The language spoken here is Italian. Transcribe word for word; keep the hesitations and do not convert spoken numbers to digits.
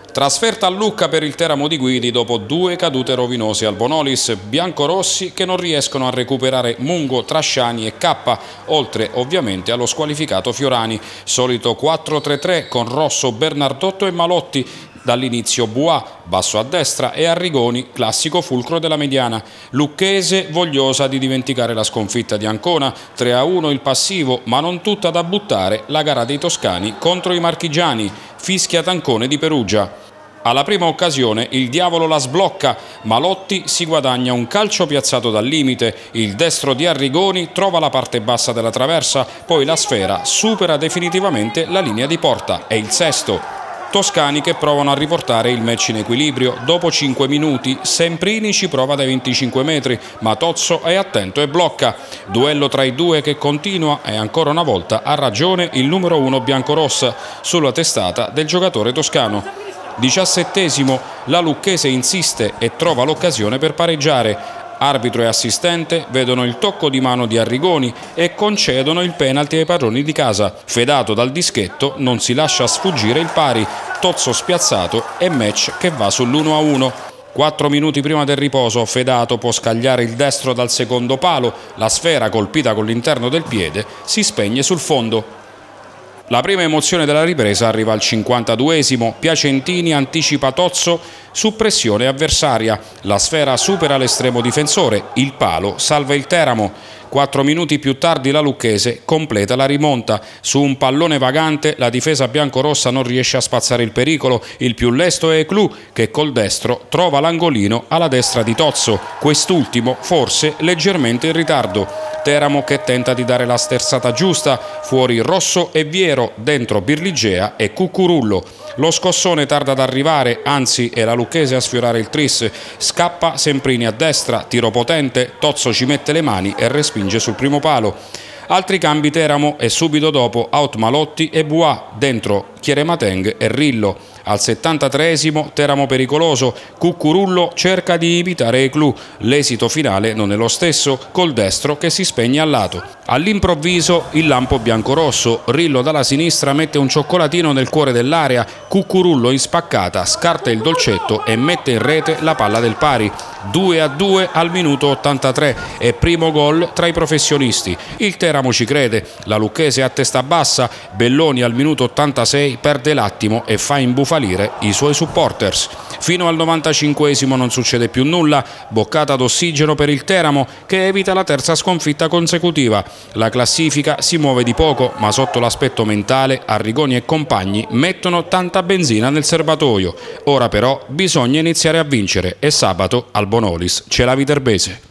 Trasferta a Lucca per il Teramo di Guidi dopo due cadute rovinose al Bonolis, biancorossi che non riescono a recuperare Mungo, Trasciani e K, oltre ovviamente allo squalificato Fiorani. Solito quattro tre tre con Rosso, Bernardotto e Malotti. Dall'inizio Buà, basso a destra, e Arrigoni, classico fulcro della mediana. Lucchese vogliosa di dimenticare la sconfitta di Ancona, tre a uno il passivo, ma non tutta da buttare la gara dei toscani contro i marchigiani, fischia Tancone di Perugia. Alla prima occasione il diavolo la sblocca, Malotti si guadagna un calcio piazzato dal limite, il destro di Arrigoni trova la parte bassa della traversa, poi la sfera supera definitivamente la linea di porta, è il sesto. Toscani che provano a riportare il match in equilibrio. Dopo cinque minuti Semprini ci prova dai venticinque metri, ma Tozzo è attento e blocca. Duello tra i due che continua e ancora una volta ha ragione il numero uno biancorossa sulla testata del giocatore toscano. Diciassettesimo, la Lucchese insiste e trova l'occasione per pareggiare. Arbitro e assistente vedono il tocco di mano di Arrigoni e concedono il penalty ai padroni di casa. Fedato dal dischetto non si lascia sfuggire il pari, Tozzo spiazzato e match che va sull'uno a uno. Quattro minuti prima del riposo Fedato può scagliare il destro dal secondo palo, la sfera colpita con l'interno del piede si spegne sul fondo. La prima emozione della ripresa arriva al cinquantaduesimo, Piacentini anticipa Tozzo su pressione avversaria, la sfera supera l'estremo difensore, il palo salva il Teramo. Quattro minuti più tardi la Lucchese completa la rimonta, su un pallone vagante la difesa biancorossa non riesce a spazzare il pericolo, il più lesto è Eclù che col destro trova l'angolino alla destra di Tozzo, quest'ultimo forse leggermente in ritardo. Teramo che tenta di dare la sterzata giusta, fuori Rosso e Viero, dentro Birligea e Cuccurullo. Lo scossone tarda ad arrivare, anzi è la Lucchese a sfiorare il tris, scappa Semprini a destra, tiro potente, Tozzo ci mette le mani e respinge sul primo palo. Altri cambi Teramo e subito dopo out Malotti e Buà, dentro Chieremateng e Rillo. Al settantatreesimo Teramo pericoloso, Cuccurullo cerca di imitare Eclù, l'esito finale non è lo stesso, col destro che si spegne al lato. All'improvviso il lampo biancorosso, Rillo dalla sinistra mette un cioccolatino nel cuore dell'area, Cuccurullo in spaccata scarta il dolcetto e mette in rete la palla del pari. due a due al minuto ottantatré e primo gol tra i professionisti. Il Teramo ci crede, la Lucchese a testa bassa, Belloni al minuto ottantasei perde l'attimo e fa imbufalire i suoi supporters. Fino al novantacinquesimo non succede più nulla, boccata d'ossigeno per il Teramo che evita la terza sconfitta consecutiva. La classifica si muove di poco, ma sotto l'aspetto mentale Arrigoni e compagni mettono tanta benzina nel serbatoio. Ora però bisogna iniziare a vincere e sabato al Bonolis c'è la Viterbese.